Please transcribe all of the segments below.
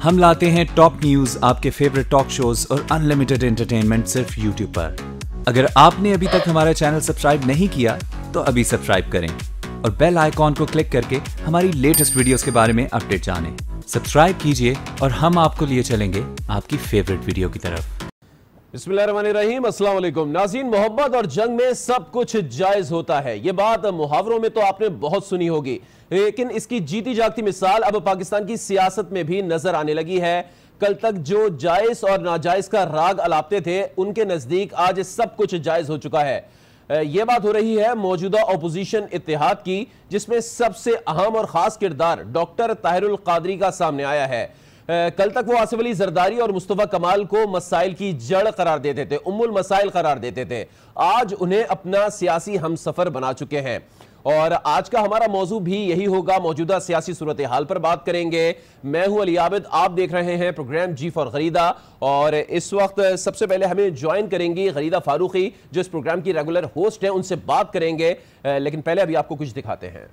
हम लाते हैं टॉप न्यूज, आपके फेवरेट टॉक शोज और अनलिमिटेड एंटरटेनमेंट सिर्फ यूट्यूब पर। अगर आपने अभी तक हमारा चैनल सब्सक्राइब नहीं किया तो अभी सब्सक्राइब करें और बेल आइकॉन को क्लिक करके हमारी लेटेस्ट वीडियोस के बारे में अपडेट जानें। सब्सक्राइब कीजिए और हम आपको लिए चलेंगे आपकी फेवरेट वीडियो की तरफ। बिस्मिल्लाहिर्रहमानिर्रहीम, अस्सलाम वालेकुम नाज़रीन। मोहब्बत और जंग में सब कुछ जायज होता है, ये बात मुहावरों में तो आपने बहुत सुनी होगी, लेकिन इसकी जीती जागती मिसाल अब पाकिस्तान की सियासत में भी नजर आने लगी है। कल तक जो जायज और नाजायज का राग अलापते थे, उनके नजदीक आज सब कुछ जायज हो चुका है। यह बात हो रही है मौजूदा अपोजिशन इत्तेहाद की, जिसमें सबसे अहम और खास किरदार डॉक्टर ताहिरुल कादरी का सामने आया है। कल तक वो आसिफ अली जरदारी और मुस्तफा कमाल को मसाइल की जड़ करार देते थे, उम्मुल मसाइल करार देते थे। आज उन्हें अपना सियासी हमसफर बना चुके हैं और आज का हमारा मौजू भी यही होगा। मौजूदा सियासी सूरत हाल पर बात करेंगे। मैं हूं अली आबिद, आप देख रहे हैं प्रोग्राम जी फॉर गरीदा और इस वक्त सबसे पहले हमें ज्वाइन करेंगी गरीदा फारूकी, जो इस प्रोग्राम की रेगुलर होस्ट हैं। उनसे बात करेंगे, लेकिन पहले अभी आपको कुछ दिखाते हैं।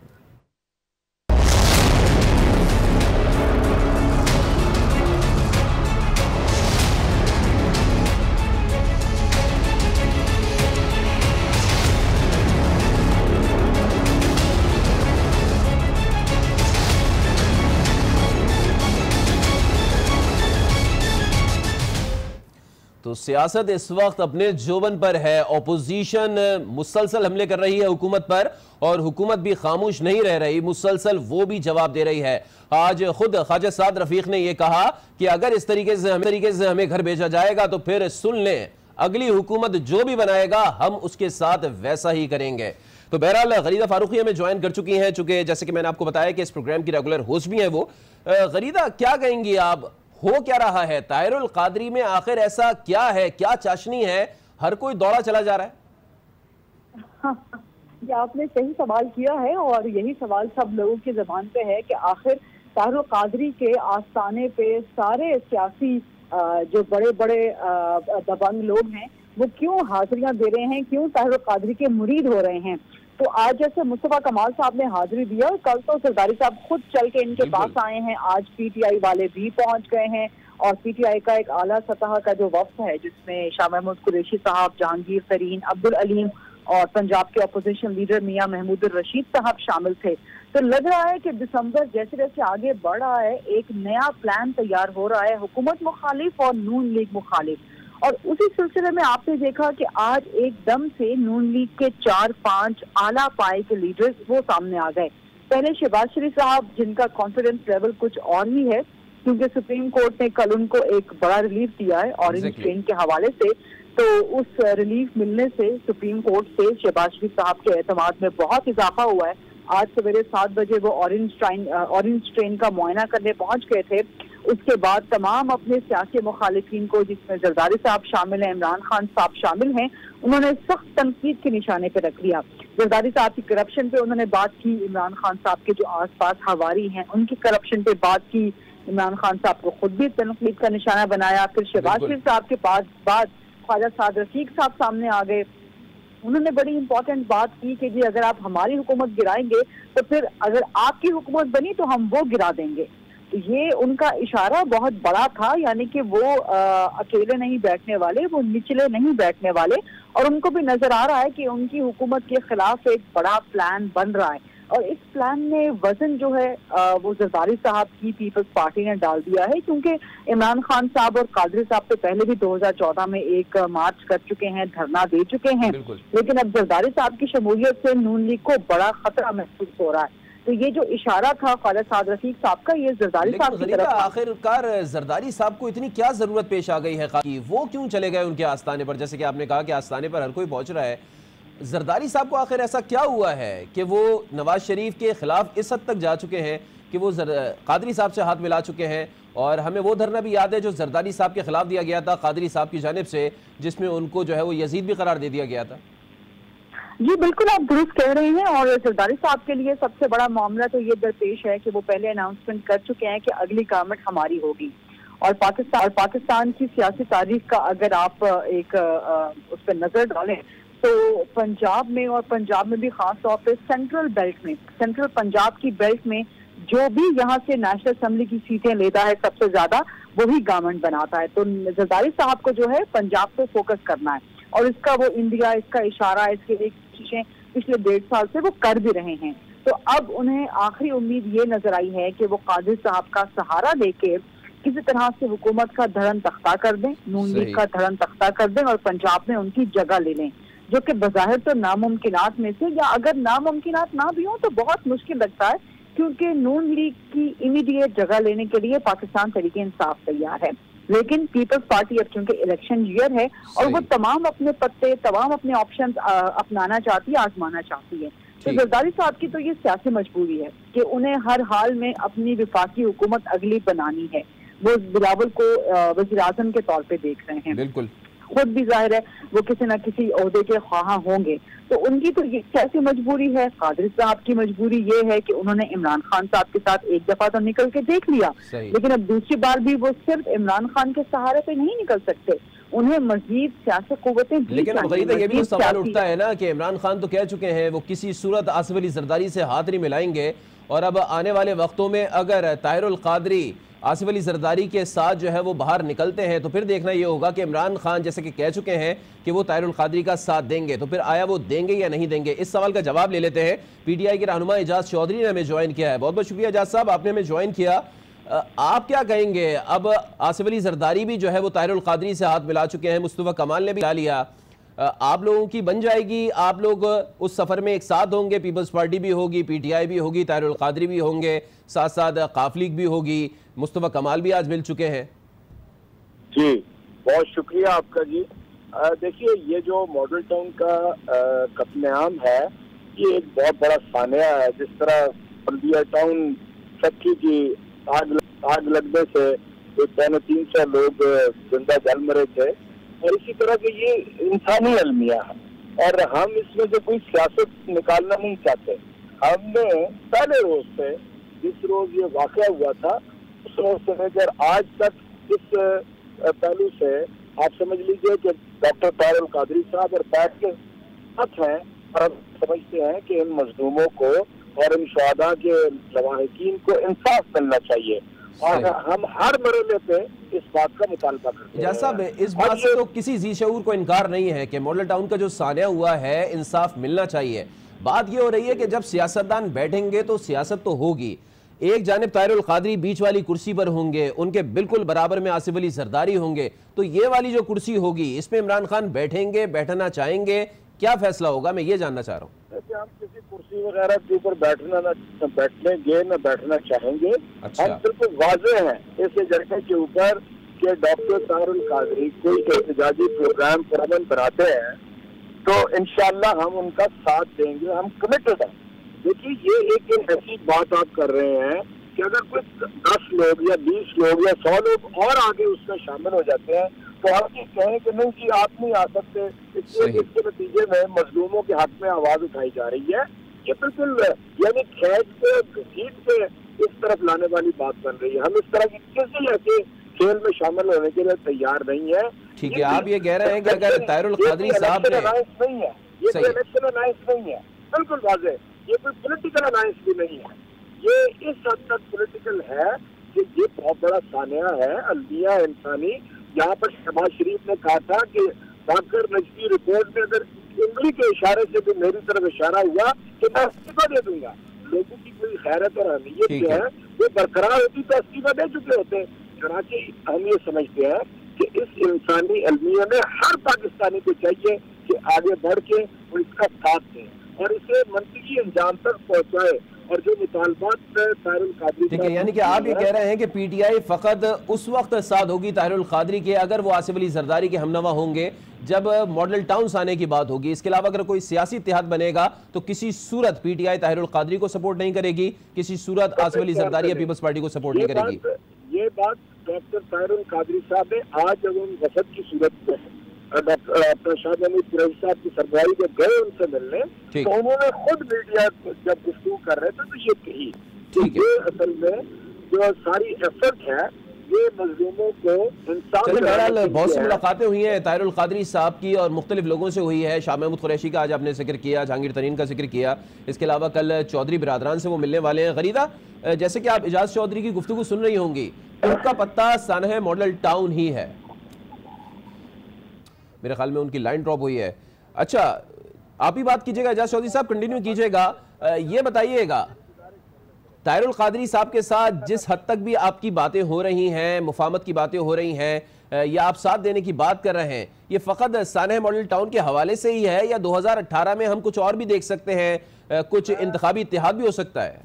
तो सियासत इस वक्त अपने जोबन पर है। ओपोजिशन मुसलसल हमले कर रही है हुकूमत पर और हुकूमत भी खामोश नहीं रह रही, मुसलसल वो भी जवाब दे रही है। आज खुद ख्वाजा साद रफीक ने यह कहा कि अगर इस तरीके से हमें घर भेजा जाएगा तो फिर सुन लें, अगली हुकूमत जो भी बनाएगा हम उसके साथ वैसा ही करेंगे। तो बहरहाल गरीदा फारूकी हमें ज्वाइन कर चुकी हैं, चूंकि जैसे कि मैंने आपको बताया कि इस प्रोग्राम की रेगुलर होस्ट भी हैं वो। गरीदा, क्या कहेंगी आप, हो क्या रहा है ताहिरुल कादरी में? आखिर ऐसा क्या है, क्या चाशनी है, हर कोई दौड़ा चला जा रहा है? ये आपने सही सवाल किया है और यही सवाल सब लोगों की ज़बान पे है कि आखिर ताहिरुल कादरी के आस्थाने पे सारे सियासी जो बड़े बड़े दबंग लोग हैं वो क्यों हाजिरियां दे रहे हैं, क्यों ताहिरुल कादरी के मुरीद हो रहे हैं। तो आज जैसे मुस्तफा कमाल साहब ने हाजिरी दिया, कल तो जरदारी साहब खुद चल के इनके पास आए हैं, आज पीटीआई वाले भी पहुंच गए हैं और पीटीआई का एक आला सतह का जो वफ्द है जिसमें शाह महमूद कुरैशी साहब, जहांगीर तरीन, अब्दुल अलीम और पंजाब के अपोजिशन लीडर मियां महमूद रशीद साहब शामिल थे। तो लग रहा है कि दिसंबर जैसे जैसे आगे बढ़ रहा है एक नया प्लान तैयार हो रहा है, हुकूमत मुखालिफ और नून लीग मुखालिफ। और उसी सिलसिले में आपने देखा कि आज एकदम से नून लीग के 4-5 आला पाए के लीडर्स वो सामने आ गए। पहले शहबाज शरीफ साहब, जिनका कॉन्फिडेंस लेवल कुछ और ही है क्योंकि सुप्रीम कोर्ट ने कल उनको एक बड़ा रिलीफ दिया है ऑरेंज ट्रेन के हवाले से, तो उस रिलीफ मिलने से सुप्रीम कोर्ट से शहबाज शरीफ साहब के एतमाद में बहुत इजाफा हुआ है। आज सवेरे 7 बजे वो ऑरेंज ट्रेन का मुआयना करने पहुंच गए थे। उसके बाद तमाम अपने सियासी मुखालिफिन को, जिसमें जरदारी साहब शामिल हैं, इमरान खान साहब शामिल हैं, उन्होंने सख्त तनकीद के निशाने पे रख लिया। जरदारी साहब की करप्शन पे उन्होंने बात की, इमरान खान साहब के जो आसपास हवारी हैं उनकी करप्शन पे बात की, इमरान खान साहब को खुद भी तनकीद का निशाना बनाया। फिर शहबाज शरीफ साहब के बाद ख्वाजा साद रफीक साहब सामने आ गए, उन्होंने बड़ी इंपॉर्टेंट बात की कि जी अगर आप हमारी हुकूमत गिराएंगे तो फिर अगर आपकी हुकूमत बनी तो हम वो गिरा देंगे। ये उनका इशारा बहुत बड़ा था, यानी कि वो अकेले नहीं बैठने वाले, वो निचले नहीं बैठने वाले और उनको भी नजर आ रहा है कि उनकी हुकूमत के खिलाफ एक बड़ा प्लान बन रहा है। और इस प्लान में वजन जो है वो जरदारी साहब की पीपल्स पार्टी ने डाल दिया है, क्योंकि इमरान खान साहब और कादरी साहब तो पहले भी 2014 में एक मार्च कर चुके हैं, धरना दे चुके हैं, लेकिन अब जरदारी साहब की शमूलियत से नून लीग को बड़ा खतरा महसूस हो रहा है। तो ये जो इशारा था ख्वाजा साद रफीक साहब का, ये जरदारी साहब की तरफ। आखिरकार जरदारी साहब को इतनी क्या जरूरत पेश आ गई है कि वो क्यों चले गए उनके आस्थाने पर? जैसे कि आपने कहा कि आस्थाने पर हर कोई पहुंच रहा है, जरदारी साहब को आखिर ऐसा क्या हुआ है कि वो नवाज शरीफ के खिलाफ इस हद तक जा चुके हैं कि वो कादरी साहब से हाथ मिला चुके हैं? और हमें वो धरना भी याद है जो जरदारी साहब के खिलाफ दिया गया था कादरी साहब की जानिब से, जिसमें उनको जो है वो यजीद भी करार दे दिया गया था। जी बिल्कुल, आप दुरुस्त कह रहे हैं। और जरदारी साहब के लिए सबसे बड़ा मामला तो ये दरपेश है कि वो पहले अनाउंसमेंट कर चुके हैं कि अगली गवर्नमेंट हमारी होगी और पाकिस्तान की सियासी तारीख का अगर आप एक उस पर नजर डालें तो पंजाब में, और पंजाब में भी खास तौर पे सेंट्रल पंजाब की बेल्ट में जो भी यहाँ से नेशनल असेंबली की सीटें लेता है सबसे ज्यादा, वही गवर्नमेंट बनाता है। तो जरदारी साहब को जो है पंजाब पे फोकस करना है, और इसका वो इंडिया, इसका इशारा, इसके लिए कोशिशें पिछले 1.5 साल से वो कर भी रहे हैं। तो अब उन्हें आखिरी उम्मीद ये नजर आई है कि वो कादिर साहब का सहारा लेके किसी तरह से हुकूमत का धड़न तख्ता कर दें, नून लीग का धड़न तख्ता कर दें और पंजाब में उनकी जगह ले लें, जो कि बज़ाहिर तो नामुमकिनात में से, या अगर नामुमकिनात ना भी हो तो बहुत मुश्किल लगता है, क्योंकि नून लीग की इमीडिएट जगह लेने के लिए पाकिस्तान तहरीक इंसाफ तैयार है। लेकिन पीपल्स पार्टी अब चूंकि इलेक्शन ईयर है और वो तमाम अपने पत्ते, तमाम अपने ऑप्शंस अपनाना चाहती है, आजमाना चाहती है। तो जरदारी साहब की तो ये सियासी मजबूरी है कि उन्हें हर हाल में अपनी विफाकी हुकूमत अगली बनानी है। वो बिलावल को वज़ीर आज़म के तौर पे देख रहे हैं, बिल्कुल खुद भी जाहिर है वो किसी न किसी ओहदे के ख्वाहा होंगे। तो उनकी तो ये कैसी मजबूरी है। कादिर साहब की मजबूरी ये है कि उन्होंने इमरान खान साहब के साथ एक दफा तो निकल के देख लिया, लेकिन अब दूसरी बार भी वो सिर्फ इमरान खान के सहारे पे नहीं निकल सकते, उन्हें मजीद सियासी कुव्वतें। लेकिन ये भी तो सवाल उठता है ना कि इमरान खान तो कह चुके हैं वो किसी सूरत आसिफ अली जरदारी से हाथ नहीं मिलाएंगे, और अब आने वाले वक्तों में अगर ताहिरुल कादरी आसिफ अली जरदारी के साथ जो है वो बाहर निकलते हैं तो फिर देखना ये होगा कि इमरान खान जैसे कि कह चुके हैं कि वो ताहिरुल कादरी का साथ देंगे, तो फिर आया वो देंगे या नहीं देंगे। इस सवाल का जवाब ले लेते हैं। पीटीआई के रहनुमा एजाज चौधरी ने हमें ज्वाइन किया है। बहुत बहुत शुक्रिया एजाज साहब, आपने हमें ज्वाइन किया। आप क्या कहेंगे, अब आसिफ अली जरदारी भी जो है वो ताहिरुल कादरी से हाथ मिला चुके हैं, मुस्तफा कमाल ने भी ला लिया, आप लोगों की बन जाएगी, आप लोग उस सफर में एक साथ होंगे, पीपल्स पार्टी भी होगी, पीटीआई भी होगी, ताहिरुल कादरी भी होंगे, साथ साथ काफ लीग भी होगी, मुस्तफा कमाल भी आज मिल चुके हैं। जी बहुत शुक्रिया आपका जी। देखिए ये जो मॉडल टाउन का कत्लेआम है ये एक बहुत बड़ा सानिया है। जिस तरह बल्दिया टाउन फैक्ट्री की आग लगने से 350 लोग जिंदा जल मरे थे, और इसी तरह के ये इंसानी अलमिया है, और हम इसमें से कोई सियासत निकालना नहीं चाहते। हमने पहले रोज से, जिस रोज ये वाकया हुआ था, उस रोज से लेकर आज तक इस पहलू से आप समझ लीजिए कि डॉक्टर ताहिरुल कादरी साहब और बैठ के साथ हैं, और हम समझते हैं कि इन मजलूमों को और इन शहादा के लवाहिकीन को इंसाफ मिलना चाहिए, और हम हर मरहले पे इस बात का मुतालबा करते हैं। साहब इस बात से तो किसी जी शऊर को इनकार नहीं है कि मॉडल टाउन का जो सानिया हुआ है इंसाफ मिलना चाहिए। बात ये हो रही है कि जब सियासतदान बैठेंगे तो सियासत तो होगी, एक जानिब ताहिरुल कादरी बीच वाली कुर्सी पर होंगे, उनके बिल्कुल बराबर में आसिफ अली जरदारी होंगे, तो ये वाली जो कुर्सी होगी इसमें इमरान खान बैठेंगे, बैठना चाहेंगे, क्या फैसला होगा, मैं ये जानना चाह रहा हूँ। हम किसी कुर्सी वगैरह के ऊपर बैठनेंगे न बैठना चाहेंगे। अच्छा। हम बिल्कुल वाज़ेह हैं इस एजेंडे के ऊपर कि डॉक्टर ताहिरुल कादरी कोई एहतजाजी प्रोग्राम बनाते हैं तो इंशाअल्लाह हम उनका साथ देंगे, हम कमिटेड हैं। देखिए ये एक ऐसी बात आप कर रहे हैं कि अगर कोई 10 लोग या 20 लोग या 100 लोग और आगे उसमें शामिल हो जाते हैं तो आप ये कहें कि नहीं जी आप नहीं आ सकते, इसलिए इसके नतीजे में मजलूमों के हक में आवाज उठाई जा रही है। ये बिल्कुल यानी खैज से घसीट से इस तरफ लाने वाली बात बन रही है। हम इस तरह की किसी ऐसे खेल में शामिल होने के लिए तैयार नहीं है। ठीक है, आप ये कह रहे हैं कि अगर ताहिरुल कादरी साहब ने नहीं है, ये कोई इलेक्शन अलायंस नहीं है, बिल्कुल वाज़ेह, ये कोई पॉलिटिकल अलायंस भी नहीं है। ये इस हद तक पॉलिटिकल है कि ये बहुत बड़ा सानिया है, अलमिया इंसानी। यहाँ पर शहबाज शरीफ ने कहा था कि बाकर नजफी रिपोर्ट में अगर उंगली के इशारे से भी मेरी तरफ इशारा हुआ तो मैं इस्तीफा दे दूंगा। लोगों की कोई खैरत और अहमियत जो है वो बरकरार होती तो इस्तीफा दे चुके होते। चुनांचे हम ये समझते हैं कि इस इंसानी अलमिया में हर पाकिस्तानी को चाहिए कि आगे बढ़ के वो इसका साथ दें और इसे मंतकी अंजाम तक पहुँचाए, और जो मुतालबात ताहिरुल कादरी, ठीक है, यानी कि आप ये कह रहे हैं कि पीटीआई फकत उस वक्त साथ होगी ताहिरुल कादरी के अगर वो आसिफ अली जरदारी के हमनवा होंगे जब मॉडल टाउन्स आने की बात होगी। इसके अलावा अगर कोई सियासी इत्तेहाद बनेगा तो किसी सूरत पीटीआई ताहिरुल कादरी को सपोर्ट नहीं करेगी, किसी सूरत आसिफ अली जरदारी या पीपल्स पार्टी को सपोर्ट नहीं करेगी। ये बात डॉक्टर ताहिरुल कादरी साहब ने आज जब उन वफद की सूरत में डॉक्टर शाह महमूद कुरैशी साहब की सरबराही जब गए उनसे मिलने तो उन्होंने खुद मीडिया जब गुफ्तगू कर रहे थे तो ये कही कि ये असल में जो सारी एफर्ट है ये मजलूमों को इंसाफ। बहरहाल बहुत सी मुलाकातें हुई हैं ताहिरुल कादरी साहब की और मुख्तलिफ लोगों से हुई है। शाह महमूद कुरैशी का आज आपने जिक्र किया, जहांगीर तरीन का जिक्र किया, इसके अलावा कल चौधरी बिरादरान से वो मिलने वाले हैं। गरीदा, जैसे कि आप इजाज चौधरी की गुफ्तगू सुन रही होंगी, उनका पत्ता सानह मॉडल टाउन ही है। मेरे ख्याल में उनकी लाइन ड्रॉप हुई है। अच्छा, आप ही बात कीजिएगा इजाज चौधरी साहब, कंटिन्यू कीजिएगा। ये बताइएगा, ताहिरुल कादरी साहब के साथ जिस हद तक भी आपकी बातें हो रही हैं, मुफाहमत की बातें हो रही हैं, या आप साथ देने की बात कर रहे हैं, ये फ़कत सानह मॉडल टाउन के हवाले से ही है या 2018 में हम कुछ और भी देख सकते हैं, कुछ इंतखाबी इत्तेहाद भी हो सकता है?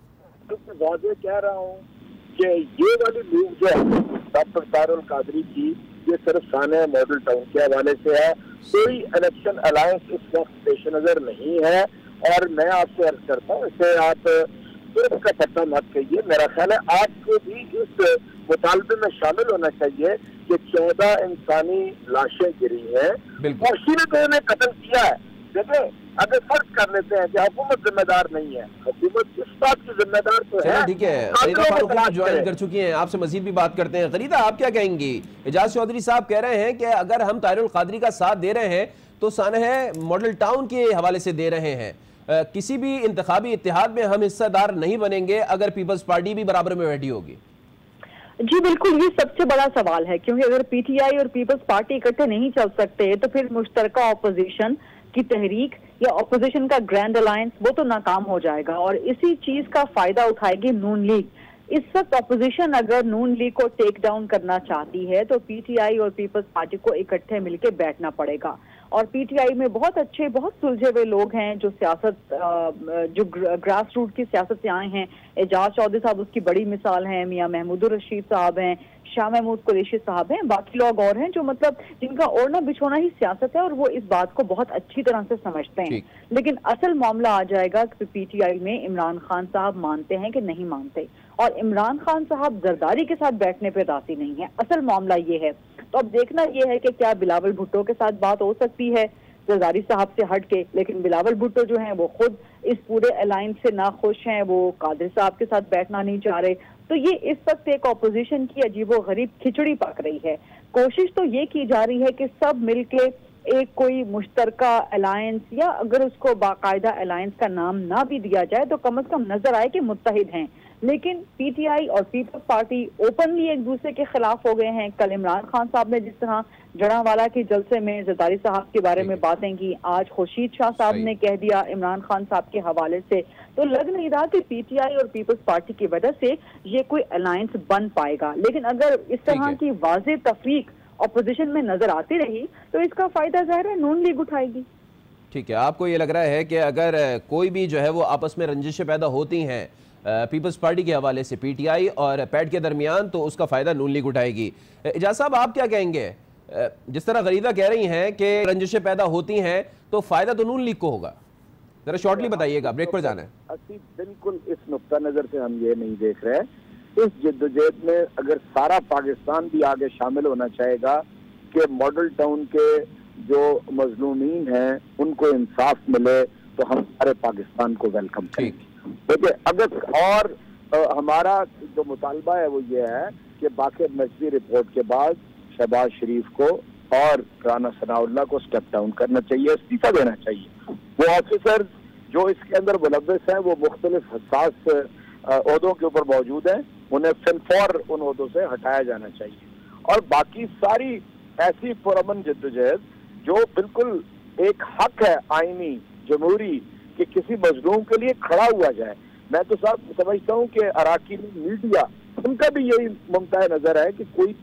वादे कह रहा हूँ कि ये वाली मूव जो है डॉक्टर ताहिरुल कादरी की, ये सिर्फ सानह मॉडल टाउन के हवाले से है। कोई इलेक्शन अलायंस इस वक्त पेश नजर नहीं है। और मैं आपसे अर्ज करता हूँ, इसे आप सिर्फ का पत्ता मत कहिए। मेरा ख्याल है आपको भी इस मुतालबे में शामिल होना चाहिए कि 14 इंसानी लाशें गिरी हैं और इसी को उन्हें कत्ल किया है। देखिए, अगर फर्ज कर लेते हैं कि हुकूमत जिम्मेदार नहीं है, हुकूमत इस बात की जिम्मेदार तो है। ठीक है, गरीदा फारूकी ज्वाइन कर चुकी हैं, आपसे मजीद भी बात करते हैं। गरीदा, आप क्या कहेंगी? इजाज चौधरी साहब कह रहे हैं कि अगर हम ताहिरुल कादरी का साथ दे रहे हैं तो सानह मॉडल टाउन के हवाले से दे रहे हैं, किसी भी इंतखाबी इत्तेहाद में हम हिस्सेदार नहीं बनेंगे अगर पीपल्स पार्टी भी बराबर में बैठी होगी। जी बिल्कुल, ये सबसे बड़ा सवाल है, क्योंकि अगर पीटीआई और पीपल्स पार्टी इकट्ठे नहीं चल सकते तो फिर मुश्तरका ऑपोजिशन की तहरीक या ऑपोजिशन का ग्रैंड अलायंस वो तो नाकाम हो जाएगा और इसी चीज का फायदा उठाएगी नून लीग। इस वक्त ऑपोजिशन अगर नून लीग को टेक डाउन करना चाहती है तो पीटीआई और पीपल्स पार्टी को इकट्ठे मिलकर बैठना पड़ेगा। और पीटीआई में बहुत अच्छे, बहुत सुलझे हुए लोग हैं जो सियासत, जो ग्रास रूट की सियासत से आए हैं। एजाज चौधरी साहब उसकी बड़ी मिसाल हैं, मियां महमूदुर रशीद साहब हैं, शाह महमूद कुरैशी साहब हैं, बाकी लोग और हैं जो मतलब जिनका ओढ़ना बिछोना ही सियासत है और वो इस बात को बहुत अच्छी तरह से समझते हैं। लेकिन असल मामला आ जाएगा कि पीटीआई में इमरान खान साहब मानते हैं कि नहीं मानते, और इमरान खान साहब जरदारी के साथ बैठने पर राजी नहीं है। असल मामला ये है। तो अब देखना यह है कि क्या बिलावल भुट्टो के साथ बात हो सकती है जरदारी साहब से हट के, लेकिन बिलावल भुट्टो जो हैं वो खुद इस पूरे अलायंस से नाखुश हैं, वो कादरी साहब के साथ बैठना नहीं चाह रहे। तो ये इस वक्त एक ऑपोजिशन की अजीबोगरीब खिचड़ी पक रही है। कोशिश तो ये की जा रही है कि सब मिलके एक कोई मुश्तरका अलायंस, या अगर उसको बाकायदा अलायंस का नाम ना भी दिया जाए तो कम से कम नजर आए कि मुत्तहिद हैं। लेकिन पीटीआई और पीपल्स पार्टी ओपनली एक दूसरे के खिलाफ हो गए हैं। कल इमरान खान साहब ने जिस तरह जड़ावाला के जलसे में जरदारी साहब के बारे में बातें की, आज खुर्शीद शाह साहब ने कह दिया इमरान खान साहब के हवाले से, तो लग नहीं रहा कि पीटीआई और पीपल्स पार्टी की वजह से ये कोई अलायंस बन पाएगा। लेकिन अगर इस तरह की वाज़ेह तफरीक ऑपोजिशन में नजर आती रही तो इसका फायदा जाहिर है नून लीग उठाएगी। ठीक है, आपको ये लग रहा है कि अगर कोई भी जो है वो आपस में रंजिशें पैदा होती हैं पीपल्स पार्टी के हवाले से पीटीआई और पैट के दरमियान, तो उसका फायदा नून लीग उठाएगी। इजाज साहब, आप क्या कहेंगे? जिस तरह गरीदा कह रही हैं कि रंजिशें पैदा होती हैं तो फायदा तो नून लीग को होगा, जरा शॉर्टली बताइएगा, ब्रेक पर जाना है। बिल्कुल इस नुक्ता नजर से हम ये नहीं देख रहे। इस जद्दोजहद में अगर सारा पाकिस्तान भी आगे शामिल होना चाहेगा कि मॉडल टाउन के जो मजलूमीन हैं उनको इंसाफ मिले, तो हम सारे पाकिस्तान को वेलकम करेंगे। देखिए, अगर और हमारा जो मुतालबा है वो ये है कि बाक़िर नकवी रिपोर्ट के बाद शहबाज शरीफ को और राना सनाउल्लाह को स्टेप डाउन करना चाहिए, इस्तीफा देना चाहिए। वो ऑफिसर जो इसके अंदर मुलव्वस हैं वो मुख्तलिफ हसास ओहदों के ऊपर मौजूद हैं, उन्हें फिनफौर उन ओहदों से हटाया जाना चाहिए। और बाकी सारी ऐसी पुरअमन जद्दोजहद जो बिल्कुल एक हक है आईनी जमहूरी कि किसी मजलूम के लिए खड़ा हुआ जाए। मैं तो साहब समझता हूँ कि अराकीन मीडिया उनका भी यही मुमताज़ नजर है कि कोई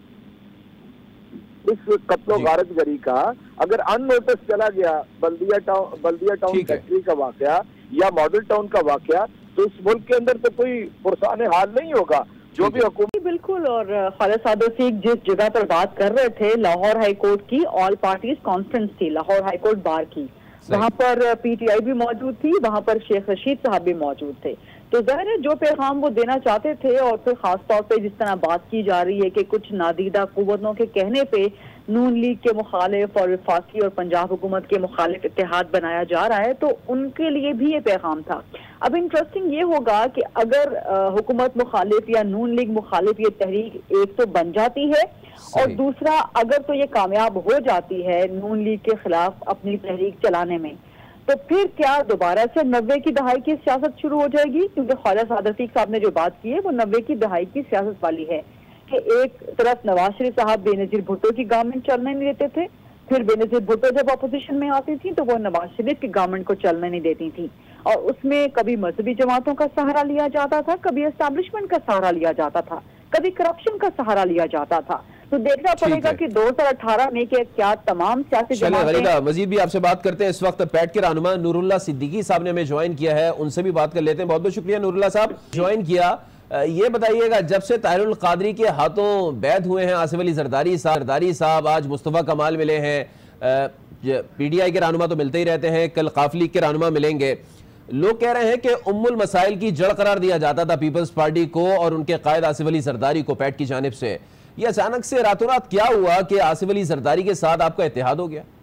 इस कत्लो गारतगरी का अगर अननोटिस चला गया, बल्दिया टाउन फैक्ट्री का वाकया या मॉडल टाउन का वाकया, तो इस मुल्क के अंदर तो कोई पुरसाने हाल नहीं होगा जो भी हुकूमत। बिल्कुल। और खालिद सादो सीख जिस जगह पर बात कर रहे थे, लाहौर हाईकोर्ट की ऑल पार्टीज कॉन्फ्रेंस थी, लाहौर हाईकोर्ट बार की, वहाँ पर पीटीआई भी मौजूद थी, वहाँ पर शेख रशीद साहब भी मौजूद थे। तो जाहिर है जो पैगाम वो देना चाहते थे, और फिर खास तौर पे जिस तरह बात की जा रही है कि कुछ नादीदा कुव्वतों के कहने पे नून लीग के मुखालिफ और वफाकी और पंजाब हुकूमत के मुखालिफ इत्तेहाद बनाया जा रहा है, तो उनके लिए भी ये पैगाम था। अब इंटरेस्टिंग ये होगा कि अगर हुकूमत मुखालिफ या नून लीग मुखालिफ ये तहरीक एक तो बन जाती है, और दूसरा अगर तो ये कामयाब हो जाती है नून लीग के खिलाफ अपनी तहरीक चलाने में, तो फिर क्या दोबारा से 90 की दहाई की सियासत शुरू हो जाएगी? क्योंकि ख्वाजा साद रफीक साहब ने जो बात की है वो 90 की दहाई की सियासत वाली है कि एक तरफ नवाज शरीफ साहब बेनजीर भुट्टो की गवर्नमेंट चलने नहीं देते थे, फिर बेनजीर भुट्टो जब अपोजिशन में आती थी तो वो नवाज शरीफ की गवर्नमेंट को चलने नहीं देती थी, और उसमें कभी मजहबी जमातों का सहारा लिया जाता था, कभी एस्टैब्लिशमेंट का सहारा लिया जाता था, कभी करप्शन का सहारा लिया जाता था। तो देखना पड़ेगा कि 2018 में क्या तमाम सियासी जमातें। मजीद भी आपसे बात करते हैं। इस वक्त पैट के रहनुमा नूरुल्लाह सिद्दीकी साहब ने हमें ज्वाइन किया है, उनसे भी बात कर लेते हैं। बहुत बहुत शुक्रिया नूरुल्लाह साहब ज्वाइन किया। ये बताइएगा, जब से ताहिरुल कादरी के हाथों बैद हुए हैं आसिफ अली जरदारी साहब, आज मुस्तफा कमाल मिले हैं, पीडीआई के रहनुमा तो मिलते ही रहते हैं, कल काफ लीग के रहनुमा मिलेंगे। लोग कह रहे हैं कि उम्मुल मसाइल की जड़ करार दिया जाता था पीपल्स पार्टी को और उनके कायद आसिफ अली जरदारी को पैट की जानिब से। ये अचानक से रातों रात क्या हुआ कि आसिफ अली जरदारी के साथ आपका इत्तेहाद हो गया?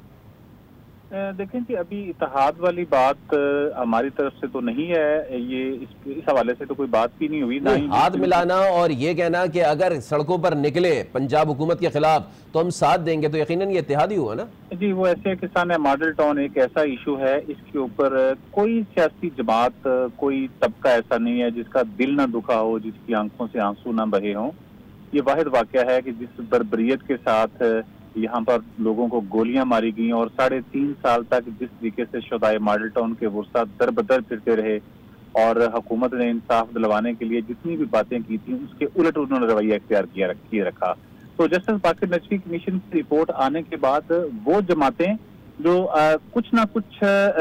देखें जी, अभी इत्तेहाद वाली बात हमारी तरफ से तो नहीं है, ये इस हवाले से तो कोई बात भी नहीं हुई। ना ही हाथ मिलाना और ये कहना कि अगर सड़कों पर निकले पंजाब हुकूमत के खिलाफ तो हम साथ देंगे, तो यकीनन ये इत्तेहाद ही हुआ ना जी। वो ऐसे किसान है, मॉडल टाउन एक ऐसा इशू है, इसके ऊपर कोई सियासी जमात, कोई तबका ऐसा नहीं है जिसका दिल ना दुखा हो, जिसकी आंखों से आंसू ना बहे हों। ये वाहिद वाकया है कि जिस बर्बरियत के साथ यहाँ पर लोगों को गोलियां मारी गई और 3.5 साल तक जिस तरीके से शुदाए मॉडल टाउन के वुरसा दर बदर फिरते रहे और हुकूमत ने इंसाफ दिलवाने के लिए जितनी भी बातें की थी उसके उलट उन्होंने रवैया इख्तियार किए रखा। तो जस्टिस बाकिर नजवी कमीशन की रिपोर्ट आने के बाद वो जमातें जो कुछ ना कुछ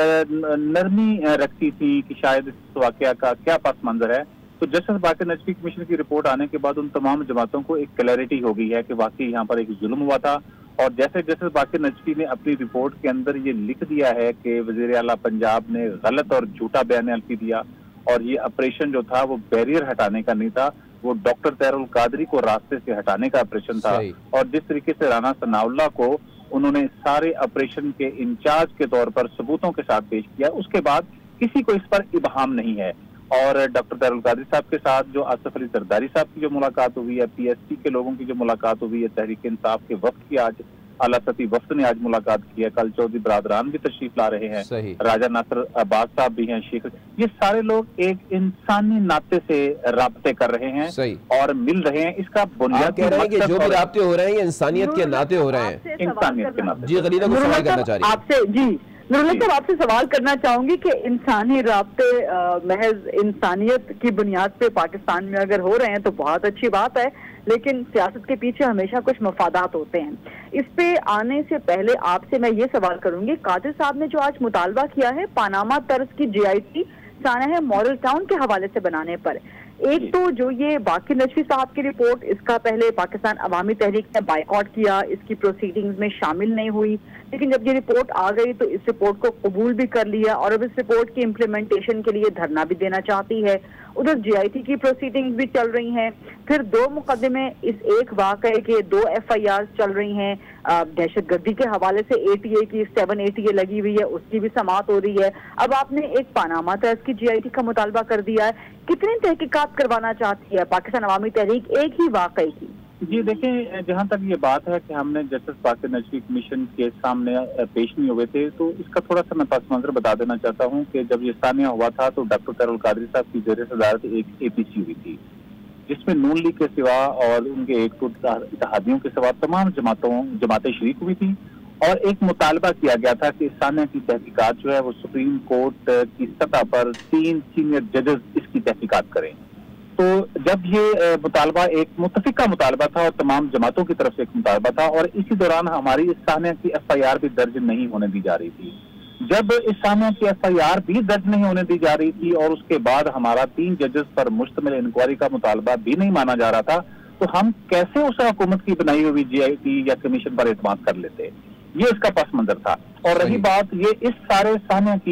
नरमी रखती थी कि शायद इस वाकया का क्या पस मंजर है, तो जस्टिस बाकिर नजवी कमीशन की रिपोर्ट आने के बाद उन तमाम जमातों को एक क्लैरिटी हो गई है कि वाकई यहाँ पर एक जुल्म हुआ था। और जैसे जस्टिस बाकिर नजवी ने अपनी रिपोर्ट के अंदर ये लिख दिया है कि वजीर आला पंजाब ने गलत और झूठा बयान अल्फी दिया और ये ऑपरेशन जो था वो बैरियर हटाने का नहीं था, वो डॉक्टर ताहिरुल कादरी को रास्ते से हटाने का ऑपरेशन था। और जिस तरीके से राना सनाउल्लाह को उन्होंने सारे ऑपरेशन के इंचार्ज के तौर पर सबूतों के साथ पेश किया, उसके बाद किसी को इस पर इबहाम नहीं है। और डॉक्टर ताहिरुल कादरी साहब के साथ जो आसिफ अली जरदारी साहब की जो मुलाकात हुई है, पीएससी के लोगों की जो मुलाकात हुई है, तहरीक इंसाफ के वफ्द की आज आला सती वफ्द ने आज मुलाकात की है, कल चौधरी बरादरान भी तशरीफ ला रहे हैं, राजा नासिर अब्बास साहब भी हैं, शेख, ये सारे लोग एक इंसानी नाते से राब्ते कर रहे हैं और मिल रहे हैं। इसका बुनियादी कह रहे हैं कि जो भी राब्ते हो रहे हैं इंसानियत के नाते हो रहे हैं, इंसानियत के नाते। जी गलीदा को सवाल करना चाह रही है आपसे। जी नूरुल्लाह साहब, आपसे सवाल करना चाहूंगी कि इंसानी राब्ते महज इंसानियत की बुनियाद पे पाकिस्तान में अगर हो रहे हैं तो बहुत अच्छी बात है, लेकिन सियासत के पीछे हमेशा कुछ मफादात होते हैं। इस पे आने से पहले आपसे मैं ये सवाल करूंगी, कादिर साहब ने जो आज मुतालबा किया है पानामा तर्ज की जीआईटी सानह मॉडल टाउन के हवाले से बनाने पर, एक तो जो ये बाकिर नजवी साहब की रिपोर्ट, इसका पहले पाकिस्तान अवामी तहरीक ने बाइकआउट किया, इसकी प्रोसीडिंग्स में शामिल नहीं हुई, लेकिन जब ये रिपोर्ट आ गई तो इस रिपोर्ट को कबूल भी कर लिया और अब इस रिपोर्ट की इम्प्लीमेंटेशन के लिए धरना भी देना चाहती है। उधर जीआईटी की प्रोसीडिंग्स भी चल रही हैं, फिर 2 मुकदमे इस एक वाकये के 2 FIR चल रही हैं, दहशतगर्दी के हवाले से ATA की 7 ATA लगी हुई है, उसकी भी समाअत हो रही है। अब आपने एक पानामा तर्ज की जीआईटी का मुतालबा कर दिया है, कितनी तहकीकात करवाना चाहती है पाकिस्तान अवामी तहरीक एक ही वाकये की? जी देखें, जहाँ तक ये बात है कि हमने जस्टिस बाकिर नजवी कमीशन के सामने पेश नहीं हुए थे, तो इसका थोड़ा सा मैं पस मंजर बता देना चाहता हूँ कि जब ये सानिया हुआ था तो डॉक्टर ताहिरुल कादरी साहब की ज़ेर सदारत एक APC हुई थी, जिसमें नून लीग के सिवा और उनके एक इत्तेहादियों के सिवा तमाम जमातें शरीक हुई थी और एक मुतालबा किया गया था कि सानिया की तहकीकात जो है वो सुप्रीम कोर्ट की सतह पर 3 सीनियर जजेस इसकी तहकीकात करें। तो जब ये मुतालबा एक मुत्तफिका मुतालबा था और तमाम जमातों की तरफ से एक मुतालबा था और इसी दौरान हमारी इस सानिया की FIR भी दर्ज नहीं होने दी जा रही थी। जब इस सानिया की FIR भी दर्ज नहीं होने दी जा रही थी और उसके बाद हमारा 3 जजेस पर मुश्तमिल इंक्वायरी का मुतालबा भी नहीं माना जा रहा था, तो हम कैसे उस हुकूमत की बनाई हुई GIT या कमीशन पर एतमाद कर लेते? ये इसका पस मंजर था। और रही बात ये इस सारे सानिया की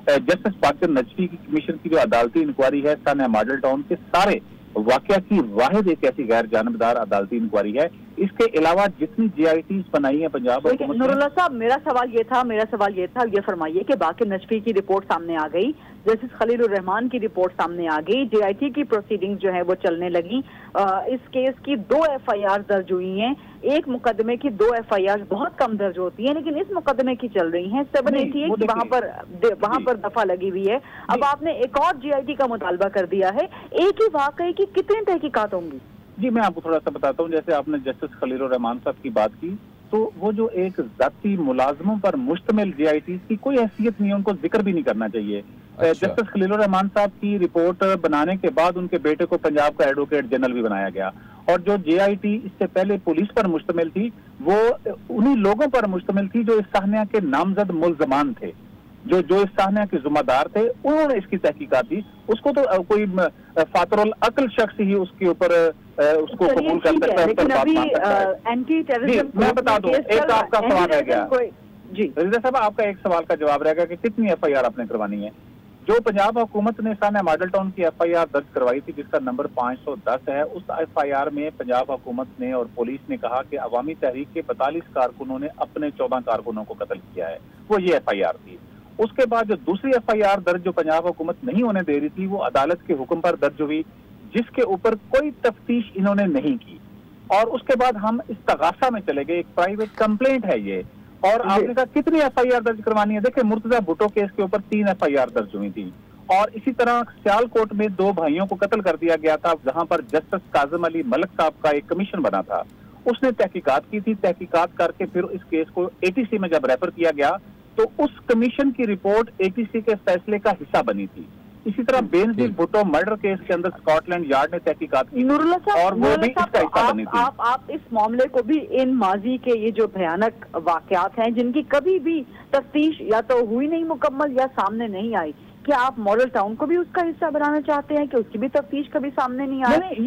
जस्टिस बाकर नजफी की कमीशन की जो अदालती इंक्वायरी है सानिया मॉडल टाउन के सारे वाकया की वाहिद एक ऐसी गैर जानबदार अदालती इंक्वायरी है। इसके अलावा जितनी जीआईटीज बनाई है पंजाब हुकूमत ने। नूरुल्लाह साहब, मेरा सवाल ये था, ये फरमाइए कि बाकर नजफी की रिपोर्ट सामने आ गई, जस्टिस खलीलुर रहमान की रिपोर्ट सामने आ गई, जीआईटी की प्रोसीडिंग जो है वो चलने लगी, इस केस की 2 एफआईआर दर्ज हुई हैं। एक मुकदमे की 2 एफआईआर बहुत कम दर्ज होती है, लेकिन इस मुकदमे की चल रही हैं 788 वहां पर दफा लगी हुई है। अब आपने एक और जीआईटी का मुतालबा कर दिया है। एक ही वाकये की कितनी तहकीकात होंगी? जी मैं आपको थोड़ा सा बताता हूँ। जैसे आपने जस्टिस खलीलुर रहमान साहब की बात की, तो वो जो एक जाती मुलाजमों पर मुश्तमिल जीआईटी की कोई हैसियत नहीं है, उनको जिक्र भी नहीं करना चाहिए। जस्टिस खलीलुर रहमान साहब की रिपोर्ट बनाने के बाद उनके बेटे को पंजाब का एडवोकेट जनरल भी बनाया गया, और जो जीआईटी इससे पहले पुलिस पर मुश्तमिल थी वो उन्हीं लोगों पर मुश्तमिल थी जो इस साहनिया के नामजद मुल्जमान थे, जो इस साहनिया के जिम्मेदार थे, उन्होंने इसकी तहकीकात दी। उसको तो कोई फातरुल अकल शख्स ही उसके ऊपर उसको कबूल कर सकता है। लेकिन अभी एंटी टेररिज्म मैं बता दूं, एक आपका सवाल रह गया जी रिजा साहब, आपका एक सवाल का जवाब रहेगा कि कितनी एफआईआर आपने करवानी है। जो पंजाब हुकूमत ने सानिया मॉडल टाउन की एफआईआर दर्ज करवाई थी जिसका नंबर 510 है, उस एफआईआर में पंजाब हुकूमत ने और पुलिस ने कहा कि अवामी तहरीक के 42 कारकुनों ने अपने 14 कारकुनों को कत्ल किया है। वो ये एफआईआर थी। उसके बाद जो दूसरी एफआईआर दर्ज जो पंजाब हुकूमत नहीं होने दे रही थी वो अदालत के हुक्म पर दर्ज हुई, जिसके ऊपर कोई तफ्तीश इन्होंने नहीं की, और उसके बाद हम इस्तगासा में चले गए। एक प्राइवेट कंप्लेंट है ये, और आपने कहा कितनी एफआईआर दर्ज करवानी है। देखिए मुर्तजा भुट्टो केस के ऊपर 3 एफआईआर दर्ज हुई थी, और इसी तरह सियालकोट में 2 भाइयों को कत्ल कर दिया गया था, जहां पर जस्टिस काजिम अली मलिक साहब का एक कमीशन बना था। उसने तहकीकात की थी, तहकीकात करके फिर इस केस को एटीसी में जब रेफर किया गया तो उस कमीशन की रिपोर्ट एटीसी के फैसले का हिस्सा बनी थी। इसी तरह बेनजीर भुट्टो मर्डर केस के अंदर स्कॉटलैंड यार्ड ने तहकीकात की और वो भी इसका हिस्सा बनी थी। आप इस मामले को भी इन माजी के ये जो भयानक वाकयात हैं जिनकी कभी भी तफ्तीश या तो हुई नहीं मुकम्मल या सामने नहीं आई, क्या आप मॉडल टाउन को भी उसका हिस्सा बनाना चाहते हैं कि उसकी भी तफ्तीश कभी सामने नहीं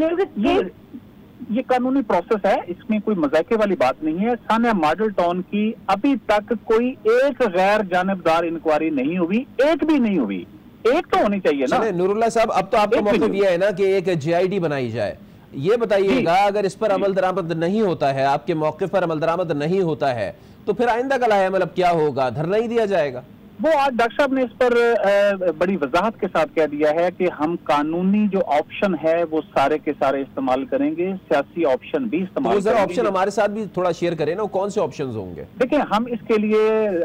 आई? ये कानूनी प्रोसेस है, इसमें कोई मजाके वाली बात नहीं है। सानिया मॉडल टाउन की अभी तक कोई एक गैर जानबदार इंक्वायरी नहीं हुई, एक भी नहीं हुई। एक तो होनी चाहिए ना। नूरुल्लाह साहब, अब तो आपका मौक़िफ़ ये है ना कि एक जीआईडी बनाई जाए। ये बताइएगा, अगर इस पर अमल दरामद नहीं होता है, आपके मौक़िफ़ पर अमल दरामद नहीं होता है, तो फिर आइंदा का लाहेअमल अब क्या होगा? धरना ही दिया जाएगा? वो आज डॉक्टर साहब ने इस पर बड़ी वजाहत के साथ कह दिया है कि हम कानूनी जो ऑप्शन है वो सारे के सारे इस्तेमाल करेंगे, सियासी ऑप्शन भी इस्तेमाल करेंगे। ऑप्शन हमारे साथ भी थोड़ा शेयर करें ना, कौन से ऑप्शंस होंगे? देखिए, हम इसके लिए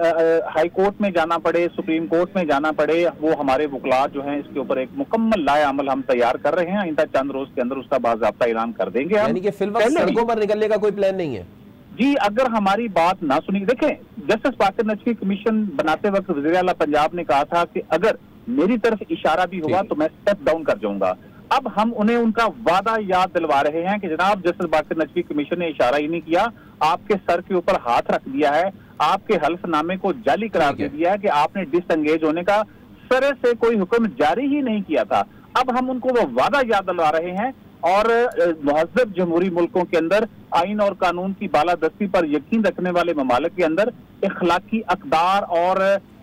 हाई कोर्ट में जाना पड़े, सुप्रीम कोर्ट में जाना पड़े, वो हमारे वकला जो हैं इसके ऊपर एक मुकम्मल लाएअमल हम तैयार कर रहे हैं। आइंदा चंद रोज के अंदर उसका बाज़ाब्ता ऐलान कर देंगे। यानी कि फिलहाल सड़कों पर निकलने का कोई प्लान नहीं है जी। अगर हमारी बात ना सुनी, देखें जस्टिस बाकर नजफी कमीशन बनाते वक्त वज़ीर आला पंजाब ने कहा था कि अगर मेरी तरफ इशारा भी होगा तो मैं स्टेप डाउन कर जाऊंगा। अब हम उन्हें उनका वादा याद दिलवा रहे हैं कि जनाब जस्टिस बाकर नजफी कमीशन ने इशारा ही नहीं किया, आपके सर के ऊपर हाथ रख दिया है, आपके हल्फनामे को जाली करार दे दिया है कि आपने डिसएंगेज होने का सरे से कोई हुक्म जारी ही नहीं किया था। अब हम उनको वो वादा याद दिलवा रहे हैं, और मुहज़्ज़ब जमहूरी मुल्कों के अंदर आइन और कानून की बालादस्ती पर यकीन रखने वाले ममालिक के अंदर इखलाकी अक़दार और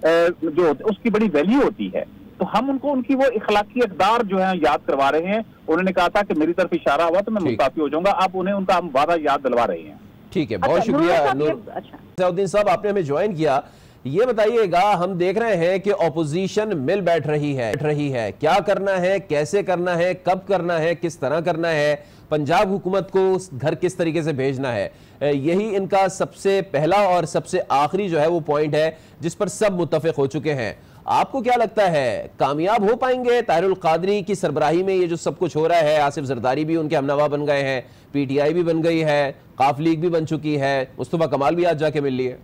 जो उसकी बड़ी वैल्यू होती है, तो हम उनको उनकी वो इखलाकी अक़दार जो है याद करवा रहे हैं। उन्होंने कहा था कि मेरी तरफ इशारा हुआ तो मैं मुस्ताफी हो जाऊंगा, अब उन्हें उनका हम वादा याद दिलवा रहे हैं। ठीक है, बहुत शुक्रिया नूरुद्दीन साहब, आपने हमें ज्वाइन किया। ये बताइएगा, हम देख रहे हैं कि ऑपोजिशन मिल बैठ रही है, क्या करना है, कैसे करना है, कब करना है, किस तरह करना है, पंजाब हुकूमत को घर किस तरीके से भेजना है, यही इनका सबसे पहला और सबसे आखिरी जो है वो पॉइंट है जिस पर सब मुत्तफिक हो चुके हैं। आपको क्या लगता है, कामयाब हो पाएंगे ताहिरुल कादरी की सरबराही में? ये जो सब कुछ हो रहा है, आसिफ जरदारी भी उनके हमनवा बन गए हैं, पीटीआई भी बन गई है, काफ लीग भी बन चुकी है, मुस्तफा कमाल भी आज जाके मिल लिए।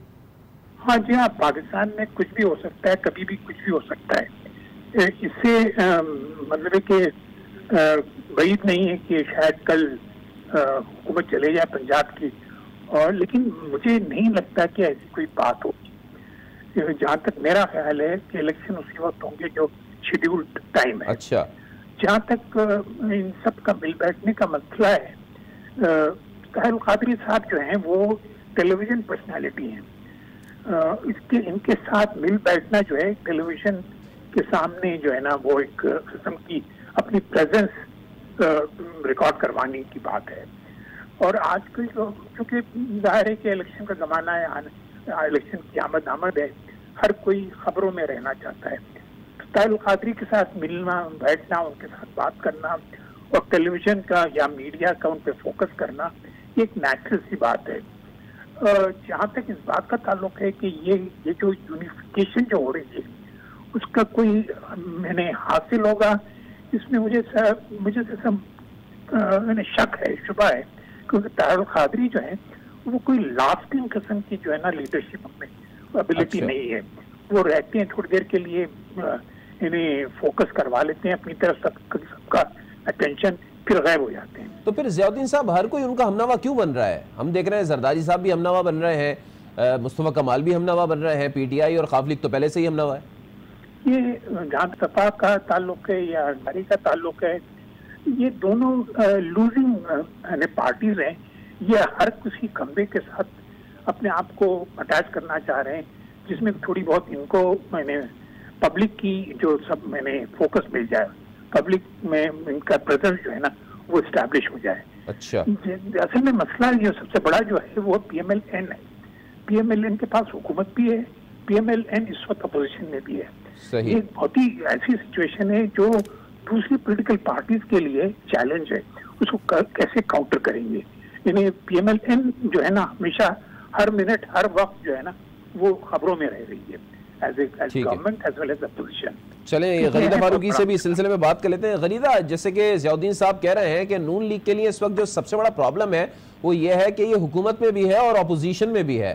हाँ जी हाँ, पाकिस्तान में कुछ भी हो सकता है, कभी भी कुछ भी हो सकता है। इससे मतलब है कि बैद नहीं है कि शायद कल हुकूमत चले जाए पंजाब की, और लेकिन मुझे नहीं लगता कि ऐसी कोई बात होगी। जहाँ तक मेरा ख्याल है कि इलेक्शन उसी वक्त होंगे जो शेड्यूल्ड टाइम है। अच्छा, जहाँ तक इन सब का मिल बैठने का मसला है, ताहिरुल कादरी साहब जो हैं वो टेलीविजन पर्सनालिटी हैं, इसके इनके साथ मिल बैठना जो है टेलीविजन के सामने जो है ना वो एक किस्म की अपनी प्रेजेंस रिकॉर्ड करवाने की बात है। और आजकल जो क्योंकि जाहिर है कि इलेक्शन का जमाना है, इलेक्शन की आमद है, हर कोई खबरों में रहना चाहता है। ताहिर कादरी के साथ मिलना बैठना, उनके साथ बात करना और टेलीविजन का या मीडिया का उन पर फोकस करना ये एक नेचुरल सी बात है। जहाँ तक इस बात का ताल्लुक है कि ये जो यूनिफिकेशन जो हो रही है उसका कोई मैंने हासिल होगा, इसमें मुझे शक है, शुबा है, क्योंकि ताहिर कादरी जो है वो कोई लास्टिंग किस्म की जो है ना लीडरशिप में एबिलिटी नहीं है। वो रहते हैं थोड़ी देर के लिए, इन्हें फोकस करवा लेते हैं अपनी तरफ, सबका अटेंशन, फिर गायब हो जाते हैं। तो फिर ज़ियाउद्दीन साहब हर कोई उनका हमनवा क्यों बन रहा है? हम देख रहे हैं जरदारी साहब भी हमनवा बन रहे हैं, मुस्तफा कमाल भी हमनवा बन रहे हैं, पीटीआई और काफ लीग तो पहले से ही हमनवा है। ये जहाँ सपा का ताल्लुक है या हमारी का ताल्लुक है, ये दोनों लूजिंग पार्टीज हैं। ये हर किसी खंबे के साथ अपने आप को अटैच करना चाह रहे हैं, जिसमें थोड़ी बहुत इनको पब्लिक की जो सब फोकस मिल जाए, पब्लिक में इनका प्रेजेंस जो है ना वो एस्टैब्लिश हो जाए। अच्छा, असल में मसला जो सबसे बड़ा जो है वो PMLN है। PMLN के पास हुकूमत भी है, PMLN इस वक्त अपोजिशन में भी है। सही। ये बहुत ही ऐसी सिचुएशन है जो दूसरी पॉलिटिकल पार्टीज के लिए चैलेंज है, उसको कैसे काउंटर करेंगे। यानी PMLN जो है ना हमेशा हर मिनट हर वक्त जो है ना वो खबरों में रह रही है, as government as well as opposition. चलें गरीदा फारूकी से भी इस सिलसिले में बात कर लेते हैं। गरीदा, जैसे कि ज़ियाउद्दीन साहब कह रहे हैं कि नून लीग के लिए इस वक्त जो सबसे बड़ा प्रॉब्लम है वो ये है कि ये हुकूमत में भी है और अपोजिशन में भी है।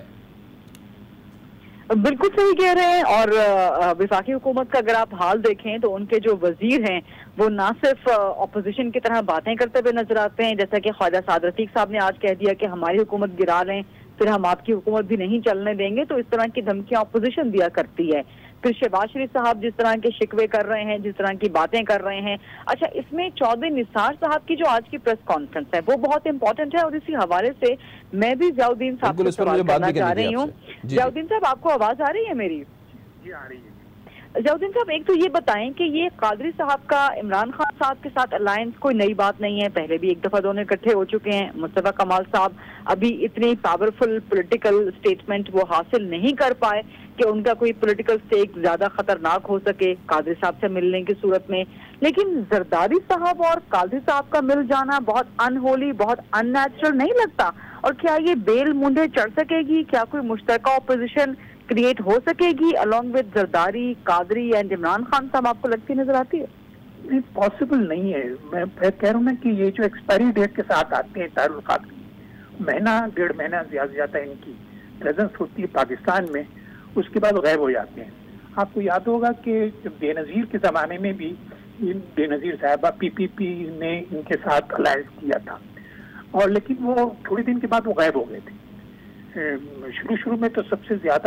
बिल्कुल सही कह रहे हैं। और वफाकी हुकूमत का अगर आप हाल देखें तो उनके जो वजीर हैं वो ना सिर्फ अपोजिशन की तरह बातें करते हुए नजर आते हैं, जैसा कि ख्वाजा साद रफीक साहब ने आज कह दिया कि हमारी हुकूमत गिरा लें फिर हम आपकी हुकूमत भी नहीं चलने देंगे, तो इस तरह की धमकियां अपोजिशन दिया करती है। फिर शहबाज शरीफ साहब जिस तरह के शिकवे कर रहे हैं, जिस तरह की बातें कर रहे हैं। अच्छा, इसमें चौधरी निसार साहब की जो आज की प्रेस कॉन्फ्रेंस है वो बहुत इंपॉर्टेंट है और इसी हवाले से मैं भी ज़ियाउद्दीन साहब से सवाल करना चाह रही हूँ। ज़ियाउद्दीन साहब, आपको आवाज आ रही है मेरी? जी आ रही है। ज़ियाउद्दीन साहब, एक तो ये बताएं कि ये कादरी साहब का इमरान खान साहब के साथ अलायंस कोई नई बात नहीं है, पहले भी एक दफा दोनों इकट्ठे हो चुके हैं। मुस्तफा कमाल साहब अभी इतनी पावरफुल पॉलिटिकल स्टेटमेंट वो हासिल नहीं कर पाए कि उनका कोई पॉलिटिकल स्टेक ज्यादा खतरनाक हो सके कादरी साहब से मिलने की सूरत में। लेकिन जरदारी साहब और कादरी साहब का मिल जाना बहुत अनहोली, बहुत अननेचुरल नहीं लगता? और क्या ये बेल मुंडे चढ़ सकेगी? क्या कोई मुश्तरका ऑपोजिशन क्रिएट हो सकेगी along with Zardari, Qadri and Imran Khan sahab? आपको लगती नजर आती है? नहीं, पॉसिबल नहीं है। मैं कह रहा हूँ ना कि ये जो एक्सपायरी डेट के साथ आते हैं तारुल कादरी, महीना डेढ़ महीना ज्यादा इनकी प्रेजेंस होती है पाकिस्तान में, उसके बाद गायब हो जाते हैं। आपको याद होगा कि जब बेनजीर के जमाने में भी बेनजीर साहबा PPP ने इनके साथ अलायंस किया था, और लेकिन वो थोड़े दिन के बाद वो गायब हो गए थे। शुरू में तो सबसे ज्यादा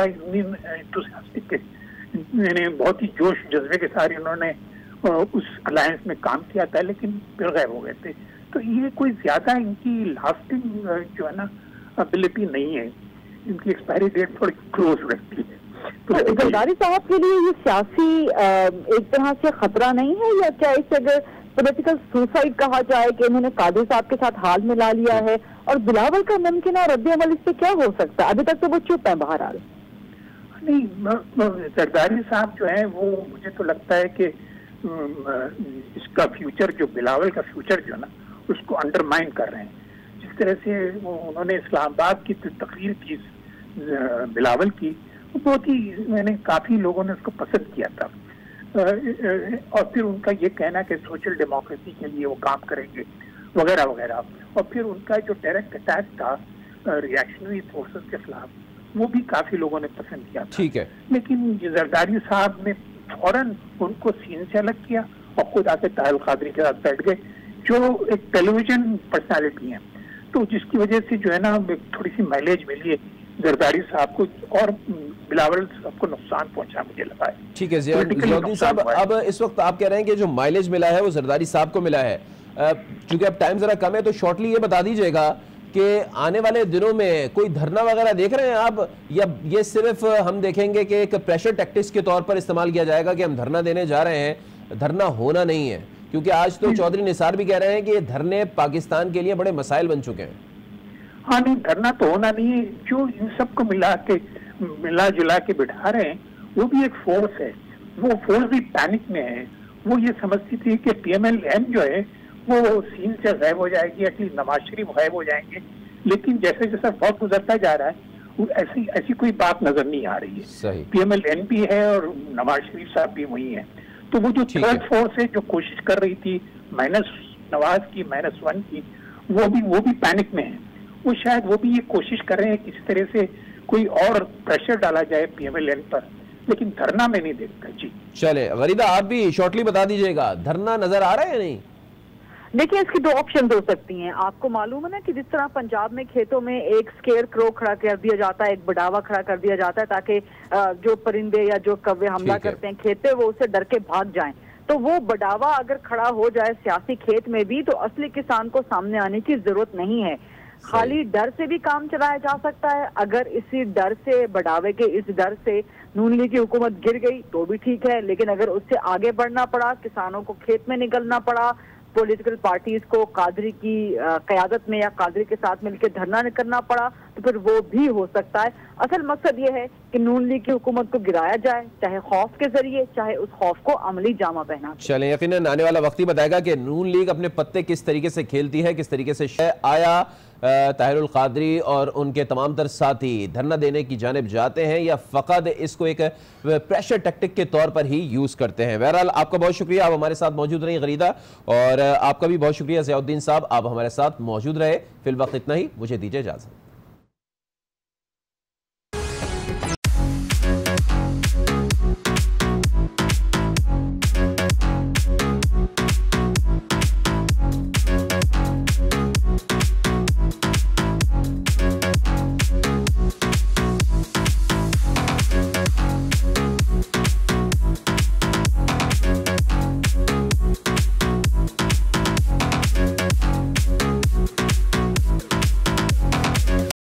बहुत ही जोश जज्बे के साथ इन्होंने उस अलायंस में काम किया था, लेकिन फिर गायब हो गए थे। तो ये कोई ज्यादा इनकी लास्टिंग जो है ना एबिलिटी नहीं है, इनकी एक्सपायरी डेट थोड़ी क्लोज रखती है। तो जरदारी साहब के लिए ये सियासी एक तरह से खतरा नहीं है, या क्या इसे अगर पॉलिटिकल सुसाइड कहा जाए कि उन्होंने कादरी साहब के साथ हाल मिला लिया है? और बिलावल का मुमकिन रद्द अमल इस पे क्या हो सकता है? अभी तक तो वो चुप है बहरहाल। नहीं, जरदारी साहब जो है वो मुझे तो लगता है कि इसका फ्यूचर, जो बिलावल का फ्यूचर जो है ना उसको अंडरमाइन कर रहे हैं। जिस तरह से वो उन्होंने इस्लामाबाद की तकरीर की बिलावल की, वो बहुत ही काफी लोगों ने उसको पसंद किया था। और फिर उनका ये कहना कि सोशल डेमोक्रेसी के लिए वो काम करेंगे वगैरह वगैरह, और फिर उनका जो डायरेक्ट अटैक था रिएक्शनरी फोर्सेस के खिलाफ, वो भी काफी लोगों ने पसंद किया था। ठीक है, लेकिन जरदारी साहब ने फौरन उनको सीन से अलग किया और खुद आके ताहिर कादरी के साथ बैठ गए, जो एक टेलीविजन पर्सनालिटी है, तो जिसकी वजह से जो है ना थोड़ी सी माइलेज मिली है जरदारी साहब को, और बिलावल साहब को नुकसान पहुंचा मुझे लगा है। ठीक है ज़ियाउद्दीन साहब, अब इस वक्त आप कह रहे हैं कि जो माइलेज मिला है वो जरदारी साहब को मिला है। चूंकि अब टाइम जरा कम है तो शॉर्टली ये बता दीजिएगा कि आने वाले दिनों में कोई धरना वगैरह देख रहे हैं आप, या ये सिर्फ हम देखेंगे कि एक प्रेशर टैक्टिक्स के तौर पर इस्तेमाल किया जाएगा कि हम धरना देने जा रहे हैं, धरना होना नहीं है? क्योंकि आज तो चौधरी निसार भी कह रहे हैं कि ये धरने पाकिस्तान के लिए बड़े मसाइल बन चुके हैं। हाँ नहीं, धरना तो होना नहीं है। जो इन सबको मिला जुला के बिठा रहे हैं वो भी एक फोर्स है। वो फोर्स भी पैनिक में है। वो ये समझती थी कि PMLN जो है वो सीन से गायब हो जाएगी, एटलीस्ट नवाज शरीफ गायब हो जाएंगे, लेकिन जैसे जैसा वक्त गुजरता जा रहा है वो ऐसी कोई बात नजर नहीं आ रही है। PMLN भी है और नवाज शरीफ साहब भी वही है। तो वो जो थर्ड फोर्स है जो कोशिश कर रही थी माइनस नवाज की, -1 की, वो भी पैनिक में है। वो शायद वो भी ये कोशिश कर रहे हैं किसी तरह से कोई और प्रेशर डाला जाए PMLN पर, लेकिन धरना में नहीं देखता। जी चले गरीदा, आप भी शॉर्टली बता दीजिएगा, धरना नजर आ रहा है या नहीं? देखिए, इसकी दो ऑप्शन हो सकती हैं। आपको मालूम है ना कि जिस तरह पंजाब में खेतों में एक स्केयर क्रो खड़ा कर दिया जाता है, एक बडावा खड़ा कर दिया जाता है ताकि जो परिंदे या जो कौवे हमला करते हैं खेत पे वो उससे डर के भाग जाएं। तो वो बडावा अगर खड़ा हो जाए सियासी खेत में भी तो असली किसान को सामने आने की जरूरत नहीं है। खाली डर से भी काम चलाया जा सकता है। अगर इसी डर से, बडावे के इस डर से नून लीग की हुकूमत गिर गई तो भी ठीक है, लेकिन अगर उससे आगे बढ़ना पड़ा, किसानों को खेत में निकलना पड़ा, पॉलिटिकल पार्टीज को कादरी की क़यादत में या कादरी के साथ मिलकर धरना करना पड़ा तो फिर वो भी हो सकता है। असल मकसद ये है कि नून लीग की हुकूमत को गिराया जाए, चाहे खौफ के जरिए, चाहे उस खौफ को अमली जामा पहना। चलें, यकीनन आने वाला वक्त ही बताएगा कि नून लीग अपने पत्ते किस तरीके से खेलती है, किस तरीके से आया ताहिरुल कादरी और उनके तमाम तर साथी धरना देने की जानिब जाते हैं या फ़कत इसको एक प्रेशर टैक्टिक के तौर पर ही यूज़ करते हैं। बहरहाल आपका बहुत शुक्रिया, आप हमारे साथ मौजूद रही गरीदा, और आपका भी बहुत शुक्रिया ज़ियाउद्दीन साहब, आप हमारे साथ मौजूद रहे। फिल वक्त इतना ही, मुझे दीजिए इजाज़त।